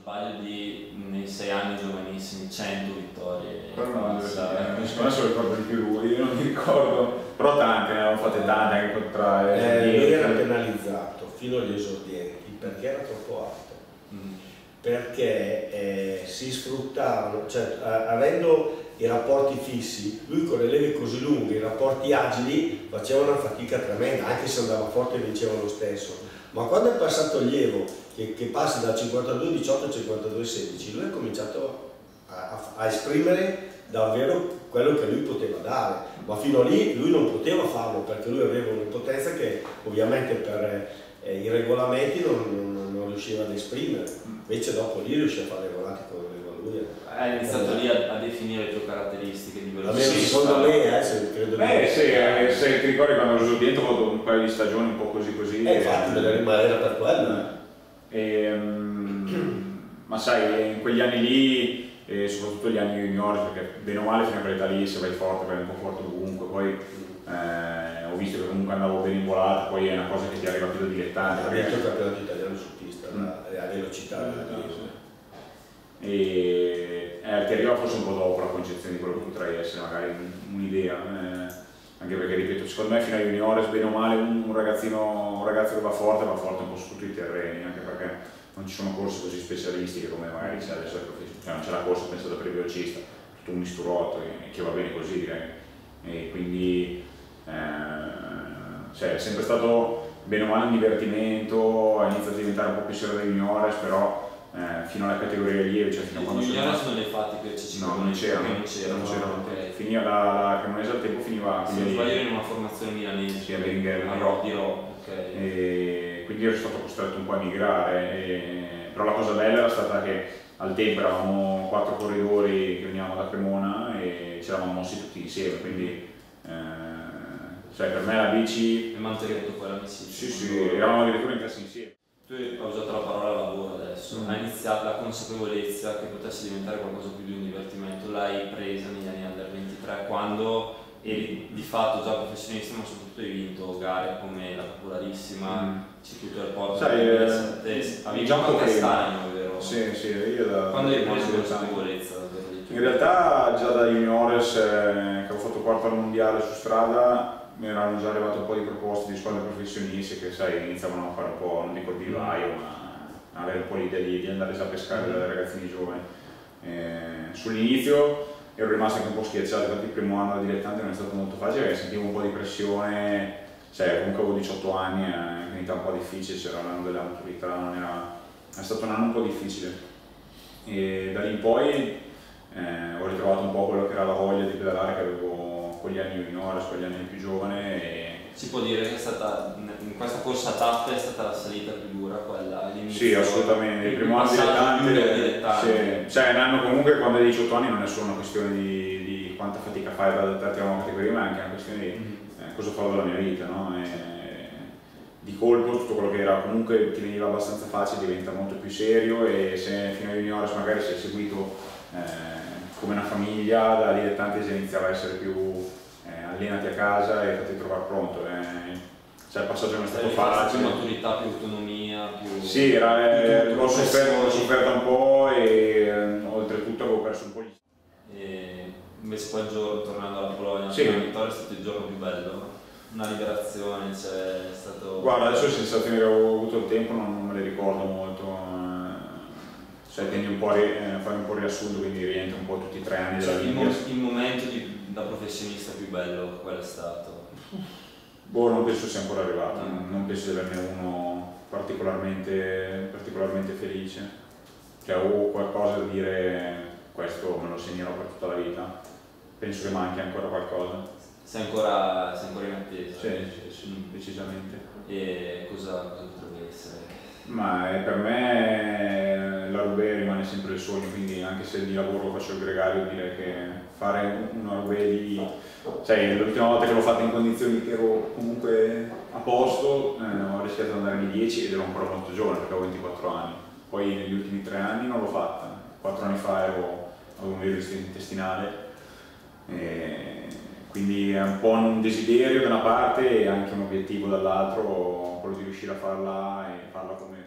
sbaglio nei 6 anni giovanissimi, 100 vittorie. Secondo me se lo ricorda di più lui, io non mi ricordo, però tante, ne avevano fatte tante anche contra lui era penalizzato fino agli esordienti perché era troppo alto. Perché si sfruttavano, cioè avendo i rapporti fissi, lui con le leve così lunghe, i rapporti agili, faceva una fatica tremenda, anche se andava forte vinceva lo stesso. Ma quando è passato il Lievo, che passi dal 52-18 al 52-16, lui ha cominciato a esprimere davvero quello che lui poteva dare, ma fino a lì lui non poteva farlo perché lui aveva un'impotenza che ovviamente per i regolamenti non riusciva ad esprimere, invece dopo lì riusciva a fare i volati come voleva lui. Ha iniziato lì a definire le tue caratteristiche di velocità. Secondo me, credo se ti ricordi quando ero giù dentro ho avuto un paio di stagioni un po' così infatti deve rimanere per quello. Ma sai, in quegli anni lì, e soprattutto gli anni juniores, perché bene o male fino a quell'età lì se vai forte, vai un po' forte ovunque, poi ho visto che comunque andavo bene in volata, poi è una cosa che ti arriva più da dilettante. Ha vinto il campionato italiano su pista, a velocità. E ti arriva forse un po' dopo la concezione di quello che potrai essere, magari un'idea, anche perché ripeto, secondo me fino ai juniores bene o male un ragazzo che va forte un po' su tutti i terreni, anche perché non ci sono corsi così specialistiche come magari c'è adesso, cioè non c'è la corsa pensata per il velocista, tutto un misturotto che va bene così, direi. E quindi cioè, è sempre stato bene o male un divertimento, ha iniziato a diventare un po' più serio dai juniores, però fino alla categoria allievi, cioè fino a quando juniores sono le fatti che non c'erano. Finiva la Cremonese al tempo finiva. Se non sbaglio in una formazione milanese. Sì, a Beringher, e quindi ero stato costretto un po' a migrare, però la cosa bella era stata che al tempo eravamo 4 corridori che venivamo da Cremona e ci eravamo mossi tutti insieme, quindi cioè per me la bici... E mantenuto poi l'amicizia. Sì, eravamo addirittura in classe insieme. Tu hai usato la parola lavoro adesso, hai iniziato la consapevolezza che potesse diventare qualcosa più di un divertimento, l'hai presa negli anni under 23 quando eri di fatto già professionista, ma soprattutto hai vinto gare come la popolarissima, Circuito del Porto, avevi già qualche stagno, vero? Sì, io da... Quando hai preso consapevolezza? In realtà già da juniores, che avevo fatto quarto al mondiale su strada, mi erano già arrivate un po' di proposte di squadre professionistiche che sai, iniziavano a fare un po', non dico il vivaio, ma avere un po' l'idea di andare già a pescare dai ragazzini giovani. Sull'inizio ero rimasto anche un po' schiacciato, infatti il primo anno da dilettante non è stato molto facile perché sentivo un po' di pressione, cioè comunque avevo 18 anni, è un'età un po' difficile, c'era l'anno della maturità, è stato un anno un po' difficile. E da lì in poi ho ritrovato un po' quello che era la voglia di pedalare che avevo con gli anni juniores, con gli anni più giovane. Si può dire che è stata, in questa corsa a tappe è stata la salita più dura, quella all'inizio? Sì, assolutamente, il primo anno dilettante, cioè un anno comunque quando hai 18 anni non è solo una questione di quanta fatica fai ad adattarti a una categoria, ma è anche una questione di cosa farò della mia vita, no? Di colpo tutto quello che era comunque ti veniva abbastanza facile diventa molto più serio e se fino ai juniores magari si è seguito come una famiglia, da dilettante si iniziava a essere più allenati a casa e fatti trovare pronto. Cioè il passaggio non è stato facile. Più maturità, più autonomia, più... Sì, l'ho sofferta un po' e oltretutto avevo perso un po' invece poi il giorno, tornando alla Polonia, sì. La vittoria è stato il giorno più bello, una liberazione, cioè è stato... Guarda, adesso le sensazioni che avevo avuto il tempo non me le ricordo molto. Cioè tendi un po' a fare un po' il riassunto, quindi rientra un po' tutti i 3 anni della vita. Il momento da professionista più bello, qual è stato? Boh, non penso sia ancora arrivato, non penso di averne uno particolarmente felice. Cioè ho qualcosa da dire, questo me lo segnerò per tutta la vita. Penso che manchi ancora qualcosa. Sei ancora in attesa? Sì, decisamente. E cosa potrebbe essere? Ma per me la Roubaix rimane sempre il sogno, quindi anche se di lavoro lo faccio il gregario, direi che fare una Roubaix lì, cioè l'ultima volta che l'ho fatta in condizioni che ero comunque a posto, ho rischiato di andare nei 10 ed ero ancora molto giovane perché avevo 24 anni, poi negli ultimi 3 anni non l'ho fatta, 4 anni fa avevo un virus intestinale, quindi è un po' un desiderio da una parte e anche un obiettivo dall'altro, quello di riuscire a farla e farla come